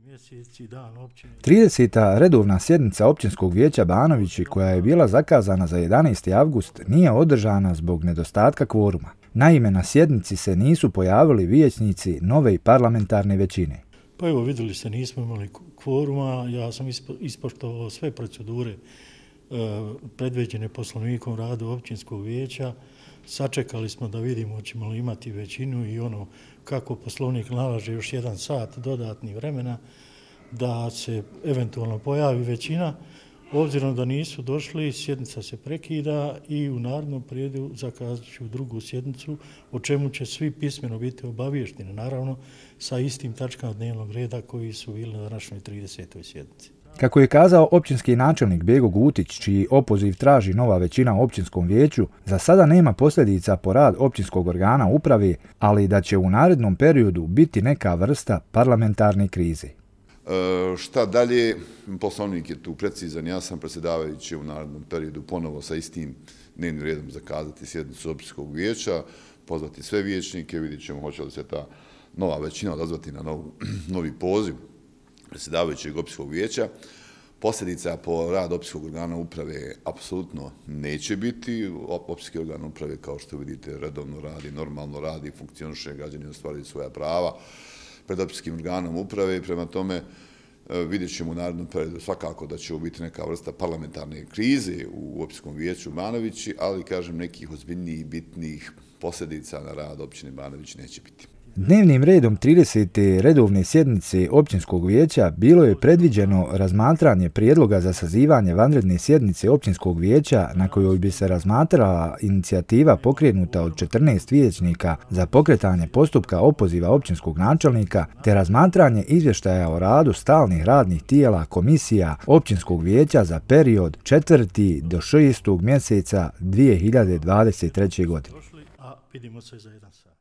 30. redovna sjednica Općinskog vijeća Banovići, koja je bila zakazana za 11. avgust, nije održana zbog nedostatka kvoruma. Naime, na sjednici se nisu pojavili vijećnici nove parlamentarne većine. Pa evo, vidjeli ste, nismo imali kvoruma, ja sam ispoštovao sve procedure predviđene Poslovnikom radu Općinskog vijeća. Sačekali smo da vidimo hoćemo li imati većinu i ono kako Poslovnik nalaže još 1 sat dodatnih vremena da se eventualno pojavi većina. Obzirom da nisu došli, sjednica se prekida i u narednom periodu zakazat ću drugu sjednicu, o čemu će svi pismeno biti obavješteni, naravno sa istim tačkama dnevnog reda koji su bili na današnjoj 30. sjednici. Kako je kazao općinski načelnik Bego Gutić, čiji opoziv traži nova većina u općinskom vijeću, za sada nema posljedica po rad općinskog organa uprave, ali da će u narednom periodu biti neka vrsta parlamentarne krize. Šta dalje? Poslovnik je tu precizan. Ja sam predsjedavajući u narednom periodu ponovo sa istim dnevnim redom zakazati sjednicu općinskog vijeća, pozvati sve vijećnike, vidjet ćemo hoće li se ta nova većina odazvati na novi poziv predsjedavajućeg općinskog vijeća. Posljedica po rad općinskog organa uprave apsolutno neće biti. Općinski organ uprave, kao što vidite, redovno radi, normalno radi, funkcioniše, građani ostvaruju svoja prava pred općinskim organom uprave i prema tome vidjet ćemo u narednom periodu svakako da će biti neka vrsta parlamentarne krize u općinskom vijeću Banovići, ali kažem nekih ozbiljnijih bitnih posljedica na rad općine Banovići neće biti. Dnevnim redom 30. redovne sjednice Općinskog vijeća bilo je predviđeno razmatranje prijedloga za sazivanje vanredne sjednice Općinskog vijeća na kojoj bi se razmatrala inicijativa pokrenuta od 14 vijećnika za pokretanje postupka opoziva općinskog načelnika te razmatranje izvještaja o radu stalnih radnih tijela komisija Općinskog vijeća za period 4. do 6. mjeseca 2023. godine. Vidimo se za 1 sat.